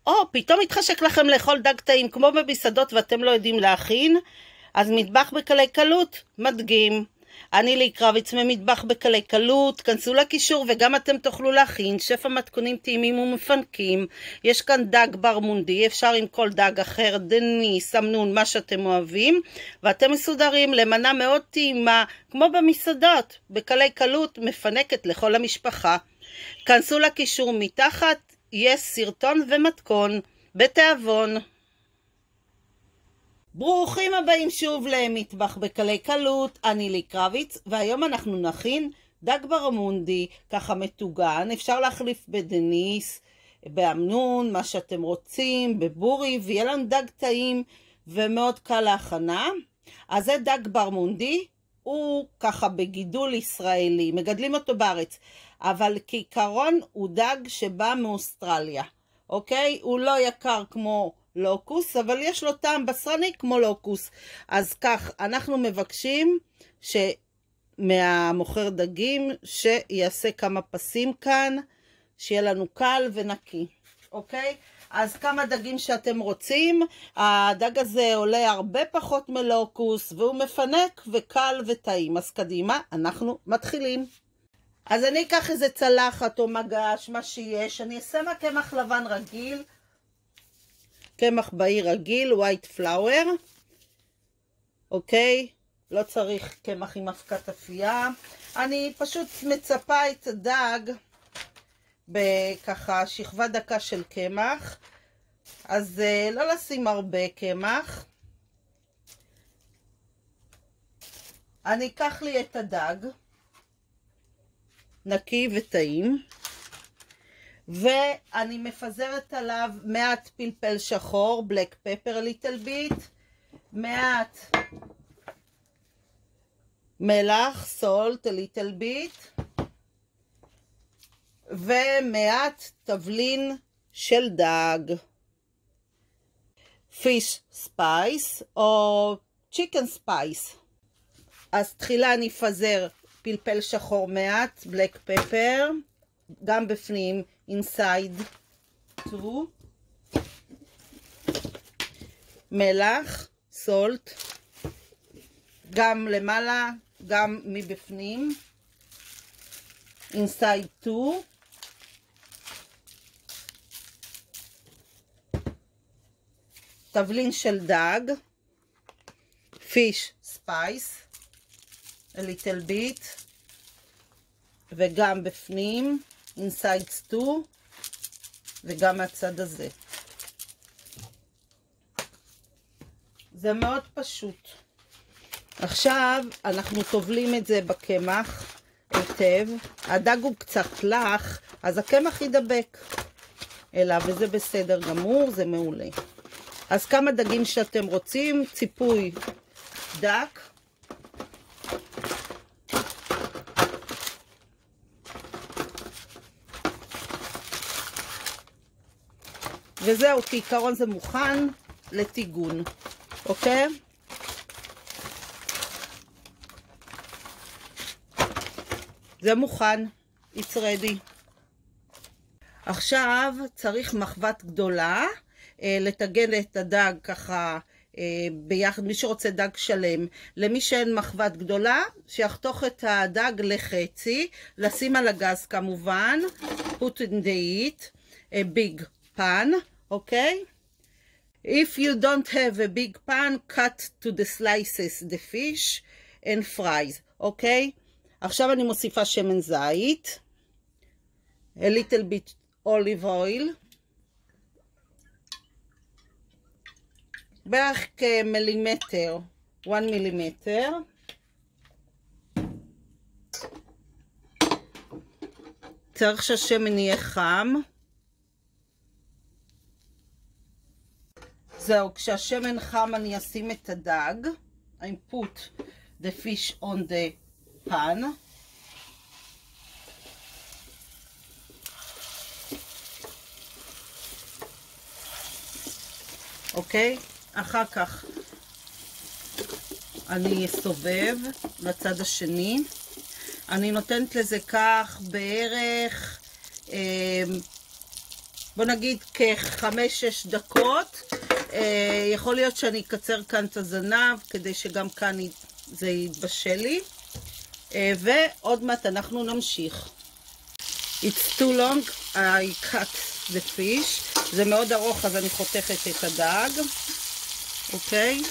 או פתאום מתחשק לכם לאכול דג טעים כמו במסעדות ואתם לא יודעים להכין, אז מטבח בקלי קלות מדגים. אני לי קרביץ ממטבח בקלי קלות, כנסו לקישור וגם אתם תוכלו להכין שפע מתכונים טעימים ומפנקים. יש כאן דג ברמונדי, אפשר עם כל דג אחר, דניס, אמנון, מה שאתם אוהבים, ואתם מסודרים למנה מאוד טעימה כמו במסעדות, בקלי קלות מפנקת לכל המשפחה. כנסו לקישור מתחת, יש סרטון ומתכון בתיאבון. ברוכים הבאים שוב למטבח בקלי קלות, אני לי קרביץ, והיום אנחנו נכין דג ברמונדי, ככה מטוגן, אפשר להחליף בדניס, באמנון, מה שאתם רוצים, בבורי, ויהיה לנו דג טעים ומאוד קל להכנה. אז זה דג ברמונדי, הוא ככה בגידול ישראלי, מגדלים אותו בארץ, אבל כעיקרון הוא דג שבא מאוסטרליה, אוקיי? הוא לא יקר כמו לוקוס, אבל יש לו טעם בשרני כמו לוקוס. אז כך, אנחנו מבקשים מהמוכר דגים שיעשה כמה פסים כאן, שיהיה לנו קל ונקי, אוקיי? אז כמה דגים שאתם רוצים. הדג הזה עולה הרבה פחות מלוקוס, והוא מפנק וקל וטעים. אז קדימה, אנחנו מתחילים. אז אני אקח איזה צלחת או מגש, מה שיש. אני אעשה מהקמח לבן רגיל, קמח בהיר רגיל, white flour, אוקיי? לא צריך קמח עם אבקת אפייה. אני פשוט מצפה את הדג בככה שכבה דקה של קמח, אז לא לשים הרבה קמח. אני אקח לי את הדג, נקי וטעים, ואני מפזרת עליו מעט פלפל שחור, בלק פפר ליטל ביט, מעט מלח, סולט ליטל ביט, ומעט תבלין של דג, פיש ספייס או צ'יקן ספייס. אז תחילה אני אפזר פלפל שחור מעט, בלק פפר, גם בפנים, inside 2, מלח, סולט, גם למעלה, גם מבפנים, inside 2, תבלין של דג, fish spice, a little bit, וגם בפנים, inside 2, וגם מהצד הזה. זה מאוד פשוט. עכשיו אנחנו טובלים את זה בקמח היטב. הדג הוא קצת לח, אז הקמח ידבק אליו, וזה בסדר גמור, זה מעולה. אז כמה דגים שאתם רוצים, ציפוי דק, וזהו, כעיקרון זה מוכן לטיגון, אוקיי? זה מוכן, it's ready. עכשיו צריך מחבת גדולה, לטגן את הדג ככה ביחד, מי שרוצה דג שלם. למי שאין מחבת גדולה, שיחתוך את הדג לחצי, לשים על הגז כמובן, put in the heat, a big pan, okay? If you don't have a big pan, cut to the slices the fish and fries, okay? עכשיו אני מוסיפה שמן זית, a little bit olive oil, בערך כמילימטר, 1 מילימטר, צריך שהשמן יהיה חם. זהו, כשהשמן חם אני אשים את הדג. I put the fish on the pan. אוקיי? אחר כך אני אסובב לצד השני. אני נותנת לזה כך בערך בוא נגיד כ5-6 דקות. יכול להיות שאני אקצר כאן את הזנב כדי שגם כאן זה יתבשל לי. ועוד מעט אנחנו נמשיך. It's too long, I cut the fish. זה מאוד ארוך אז אני חותכת את הדג. אוקיי?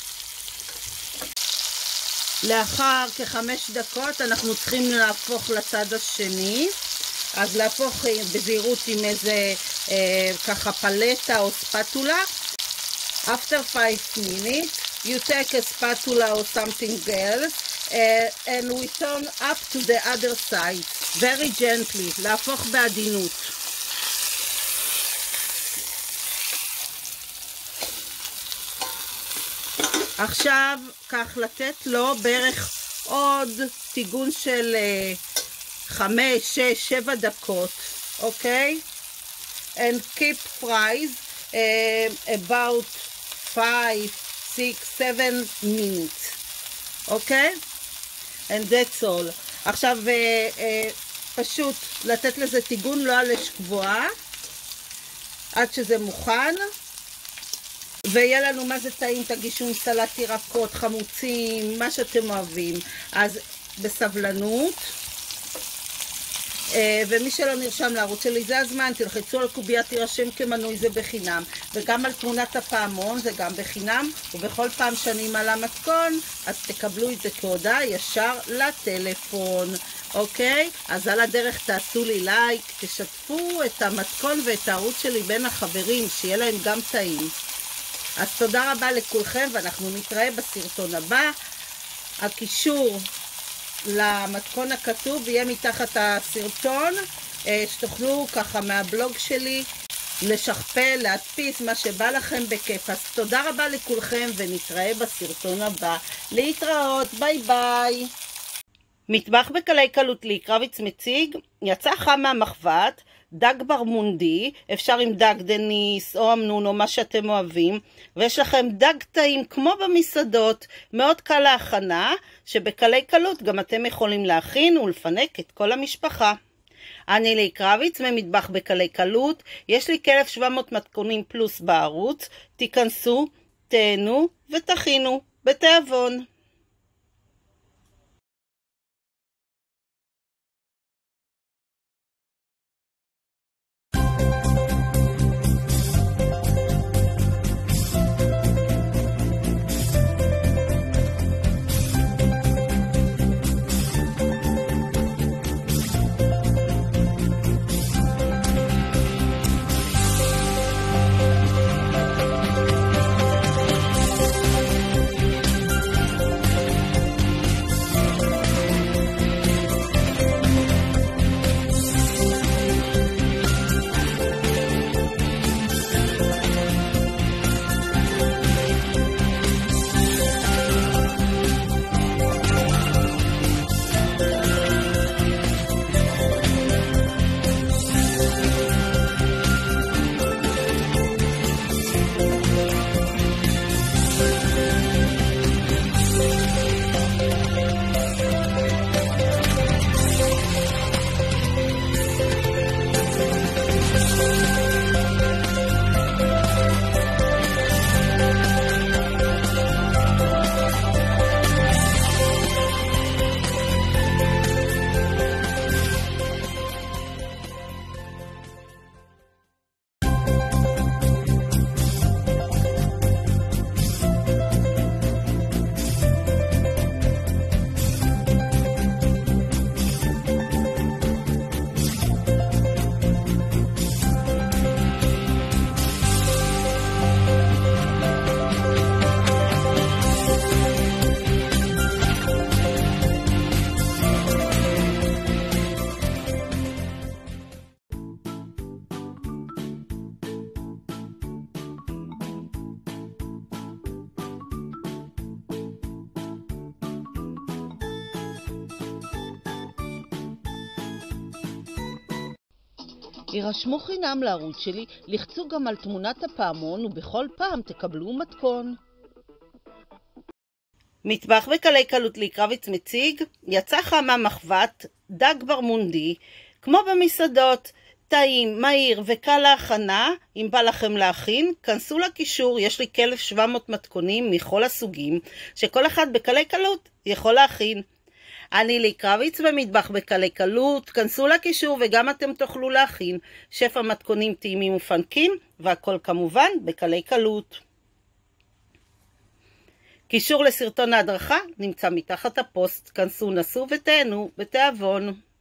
לאחר כ5 דקות אנחנו צריכים להפוך לצד השני. אז להפוך בזהירות עם איזה ככה פלטה או ספטולה. After 5 minutes, you take a spatula or something else and we turn up to the other side. Very gently, להפוך בעדינות. עכשיו כך לתת לו בערך עוד טיגון של 5, 6, 7 דקות, אוקיי? And keep fries about 5, 6, 7 minutes, אוקיי? And that's all. עכשיו פשוט לתת לזה טיגון לא על אש גבוהה עד שזה מוכן. ויהיה לנו מה זה טעים, תגישו עם סלט ירקות, חמוצים, מה שאתם אוהבים. אז בסבלנות. ומי שלא נרשם לערוץ שלי זה הזמן, תלחצו על קובייה, תירשם כמנוי, זה בחינם. וגם על תמונת הפעמון זה גם בחינם, ובכל פעם שאני מעלה מתכון אז תקבלו את זה כהודעה ישר לטלפון. אוקיי? אז על הדרך תעשו לי לייק, תשתפו את המתכון ואת הערוץ שלי בין החברים, שיהיה להם גם טעים. אז תודה רבה לכולכם ואנחנו נתראה בסרטון הבא. הקישור למתכון הכתוב יהיה מתחת הסרטון, שתוכלו ככה מהבלוג שלי לשכפל, להדפיס, מה שבא לכם בכיף. אז תודה רבה לכולכם ונתראה בסרטון הבא. להתראות, ביי ביי. מטבח בקלי קלות לי קרביץ מציג, יצא חם מהמחבת, דג ברמונדי, אפשר עם דג דניס או אמנון או מה שאתם אוהבים, ויש לכם דג טעים כמו במסעדות, מאוד קל להכנה, שבקלי קלות גם אתם יכולים להכין ולפנק את כל המשפחה. אני לי קרביץ ממטבח בקלי קלות, יש לי כ1700 מתכונים פלוס בערוץ, תיכנסו, תהנו ותכינו בתיאבון. יירשמו חינם לערוץ שלי, לחצו גם על תמונת הפעמון ובכל פעם תקבלו מתכון. מטבח בקלי קלות לי קרביץ מציג, יצא חם מהמחבת, דג ברמונדי, כמו במסעדות, טעים, מהיר וקל להכנה. אם בא לכם להכין, כנסו לקישור, יש לי כ-1700 מתכונים מכל הסוגים, שכל אחד בקלי קלות יכול להכין. אני לי קרביץ במטבח בקלי קלות, כנסו לקישור וגם אתם תוכלו להכין. שפע מתכונים טעימים ופנקים, והכל כמובן בקלי קלות. קישור לסרטון ההדרכה נמצא מתחת הפוסט, כנסו, נסו ותהנו בתיאבון.